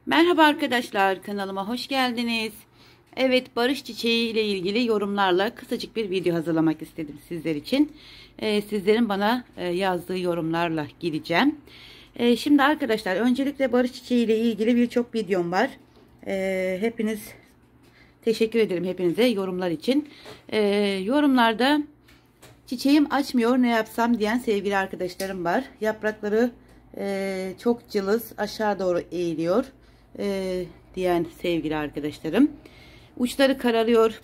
Merhaba arkadaşlar, kanalıma hoş geldiniz. Evet, barış çiçeği ile ilgili yorumlarla kısacık bir video hazırlamak istedim sizler için. Sizlerin bana yazdığı yorumlarla gideceğim. Şimdi arkadaşlar, öncelikle barış çiçeği ile ilgili birçok videom var. Hepiniz teşekkür ederim, hepinize yorumlar için. Yorumlarda çiçeğim açmıyor, ne yapsam diyen sevgili arkadaşlarım var. Yaprakları çok cılız, aşağı doğru eğiliyor diyen sevgili arkadaşlarım. Uçları kararıyor.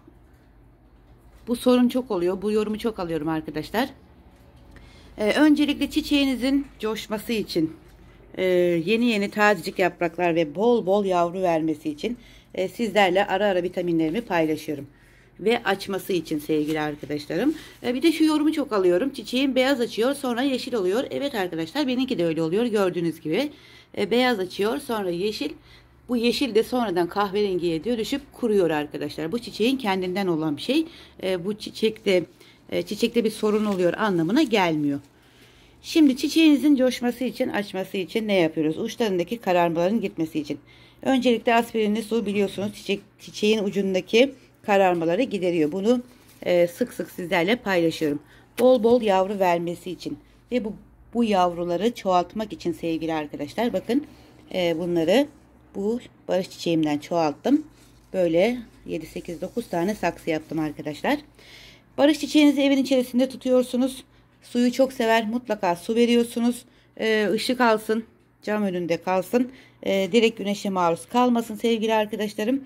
Bu sorun çok oluyor. Bu yorumu çok alıyorum arkadaşlar. Öncelikle çiçeğinizin coşması için, yeni yeni tazecik yapraklar ve bol bol yavru vermesi için sizlerle ara ara vitaminlerimi paylaşıyorum. Ve açması için sevgili arkadaşlarım. Bir de şu yorumu çok alıyorum. Çiçeğim beyaz açıyor, sonra yeşil oluyor. Evet arkadaşlar, benimki de öyle oluyor. Gördüğünüz gibi beyaz açıyor, sonra yeşil. Bu yeşil de sonradan kahverengiye dönüşüp kuruyor arkadaşlar. Bu çiçeğin kendinden olan bir şey. Bu çiçekte bir sorun oluyor anlamına gelmiyor. Şimdi çiçeğinizin coşması için, açması için ne yapıyoruz? Uçlarındaki kararmaların gitmesi için. Öncelikle aspirinli su, biliyorsunuz çiçeğin ucundaki kararmaları gideriyor. Bunu sık sık sizlerle paylaşıyorum. Bol bol yavru vermesi için ve bu yavruları çoğaltmak için sevgili arkadaşlar. Bakın bunları bu barış çiçeğimden çoğalttım. Böyle 7-8-9 tane saksı yaptım arkadaşlar. Barış çiçeğinizi evin içerisinde tutuyorsunuz. Suyu çok sever. Mutlaka su veriyorsunuz. Işık alsın. Cam önünde kalsın. Direkt güneşe maruz kalmasın sevgili arkadaşlarım.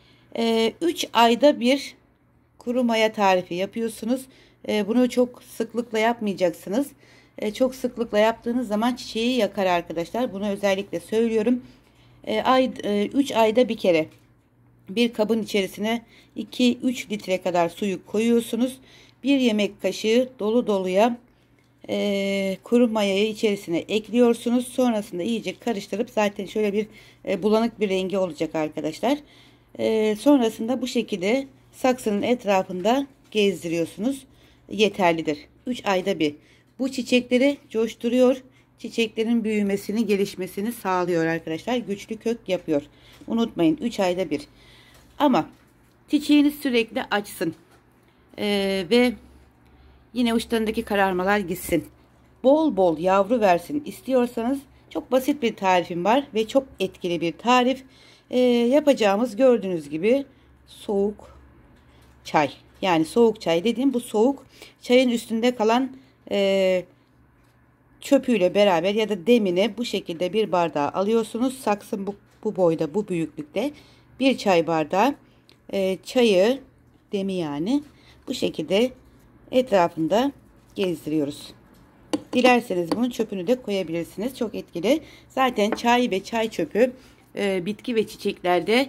3 ayda bir kuru maya tarifi yapıyorsunuz. Bunu çok sıklıkla yapmayacaksınız. Çok sıklıkla yaptığınız zaman çiçeği yakar arkadaşlar. Bunu özellikle söylüyorum. 3 ayda bir kere bir kabın içerisine 2-3 litre kadar suyu koyuyorsunuz. Bir yemek kaşığı dolu doluya kuru mayayı içerisine ekliyorsunuz. Sonrasında iyice karıştırıp, zaten şöyle bir bulanık bir rengi olacak arkadaşlar. Sonrasında bu şekilde saksının etrafında gezdiriyorsunuz. Yeterlidir. 3 ayda bir. Bu çiçekleri coşturuyor. Çiçeklerin büyümesini, gelişmesini sağlıyor arkadaşlar. Güçlü kök yapıyor. Unutmayın, 3 ayda bir. Ama çiçeğiniz sürekli açsın. Ve yine uçlarındaki kararmalar gitsin. Bol bol yavru versin istiyorsanız çok basit bir tarifim var ve çok etkili bir tarif. Yapacağımız, gördüğünüz gibi, soğuk çay. Yani soğuk çay dediğim, bu soğuk çayın üstünde kalan çöpüyle beraber ya da demini bu şekilde bir bardağa alıyorsunuz. Saksın bu boyda, bu büyüklükte bir çay bardağı çayı, demi yani, bu şekilde etrafında gezdiriyoruz. Dilerseniz bunun çöpünü de koyabilirsiniz. Çok etkili. Zaten çay ve çay çöpü bitki ve çiçeklerde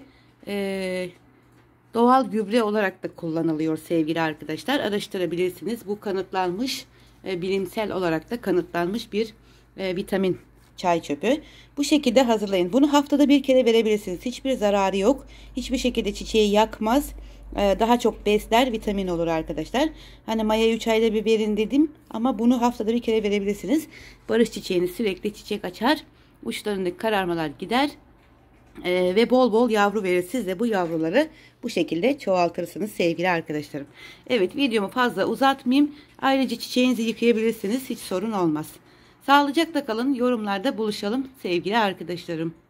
doğal gübre olarak da kullanılıyor sevgili arkadaşlar. Araştırabilirsiniz. Bu kanıtlanmış, bilimsel olarak da kanıtlanmış bir vitamin çay çöpü. Bu şekilde hazırlayın. Bunu haftada bir kere verebilirsiniz. Hiçbir zararı yok. Hiçbir şekilde çiçeği yakmaz. Daha çok besler, vitamin olur arkadaşlar. Hani maya 3 ayda bir verin dedim ama bunu haftada bir kere verebilirsiniz. Barış çiçeğiniz sürekli çiçek açar. Uçlarındaki kararmalar gider. Ve bol bol yavru verir. Siz de bu yavruları bu şekilde çoğaltırsınız sevgili arkadaşlarım. Evet, videomu fazla uzatmayayım. Ayrıca çiçeğinizi yıkayabilirsiniz. Hiç sorun olmaz. Sağlıcakla kalın. Yorumlarda buluşalım sevgili arkadaşlarım.